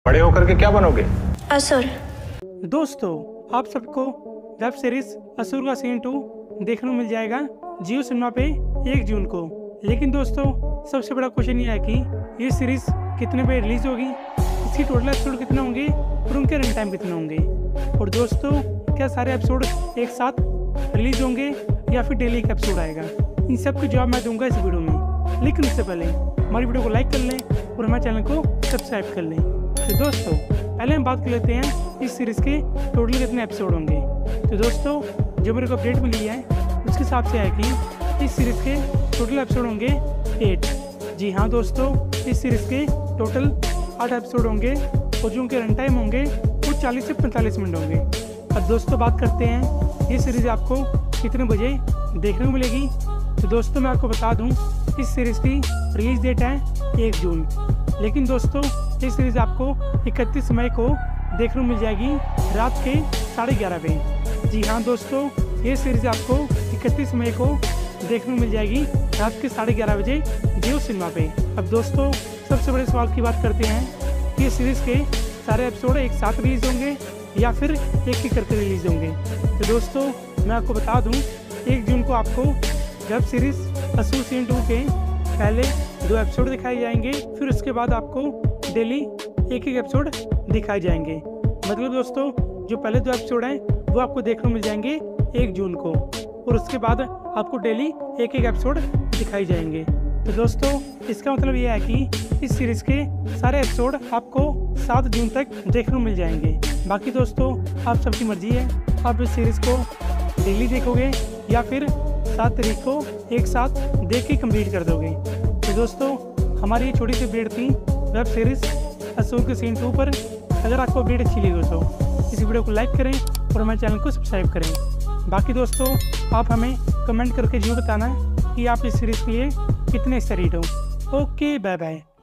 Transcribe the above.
बड़े होकर के क्या बनोगे? असुर। दोस्तों, आप सबको वेब सीरीज असुर का सीन 2 देखने को मिल जाएगा जियो सिनेमा पे 1 जून को। लेकिन दोस्तों, सबसे बड़ा क्वेश्चन ये है कि ये सीरीज कितने पे रिलीज होगी, इसकी टोटल एपिसोड कितने होंगे और उनके रन टाइम कितने होंगे। और दोस्तों, क्या सारे एपिसोड एक साथ रिलीज होंगे या फिर डेली एक एपिसोड आएगा, इन सब के जवाब मैं दूंगा इस वीडियो में। लेकिन उससे पहले हमारी वीडियो को लाइक कर लें और हमारे चैनल को सब्सक्राइब कर लें। तो दोस्तों, पहले हम बात कर लेते हैं इस सीरीज़ के टोटल कितने एपिसोड होंगे। तो दोस्तों, जो मेरे को अपडेट मिली है उसके हिसाब से है कि इस सीरीज़ के टोटल एपिसोड होंगे 8। जी हाँ दोस्तों, इस सीरीज़ के टोटल 8 एपिसोड होंगे और जो उनके रन टाइम होंगे वो 40 से 45 मिनट होंगे। अब दोस्तों, बात करते हैं ये सीरीज़ आपको कितने बजे देखने को मिलेगी। तो दोस्तों, मैं आपको बता दूं, इस सीरीज़ की रिलीज डेट है 1 जून। लेकिन दोस्तों, ये सीरीज़ आपको 31 मई को देखने को मिल जाएगी रात के 11:30 बजे। जी हाँ दोस्तों, ये सीरीज़ आपको 31 मई को देखने को मिल जाएगी रात के 11:30 बजे जियो सिनेमा पे। अब दोस्तों, सबसे बड़े सवाल की बात करते हैं कि ये सीरीज़ के सारे एपिसोड एक साथ रिलीज होंगे या फिर एक करके रिलीज होंगे। तो दोस्तों, मैं आपको बता दूँ, 1 जून को आपको वेब सीरीज़ असुर सीजन 2 के पहले 2 एपिसोड दिखाए जाएंगे, फिर उसके बाद आपको डेली एक एपिसोड दिखाए जाएंगे। मतलब दोस्तों, जो पहले 2 एपिसोड हैं वो आपको देखने को मिल जाएंगे 1 जून को और उसके बाद आपको डेली एक एपिसोड दिखाए जाएंगे। तो दोस्तों, इसका मतलब ये है कि इस सीरीज़ के सारे एपिसोड आपको 7 जून तक देखने को मिल जाएंगे। बाकी दोस्तों, आप सबकी मर्जी है, आप इस सीरीज़ को डेली देखोगे या फिर 7 तारीख को एक साथ देख के कंप्लीट कर दोगे। तो दोस्तों, हमारी ये छोटी सी अपडेट थी वेब सीरीज़ असुर के सीन 2 पर। अगर आपको अपडेट अच्छी लगी दोस्तों, इस वीडियो को लाइक करें और हमारे चैनल को सब्सक्राइब करें। बाकी दोस्तों, आप हमें कमेंट करके जरूर बताना कि आप इस सीरीज़ के लिए कितने एक्साइटेड हो। Okay, bye bye.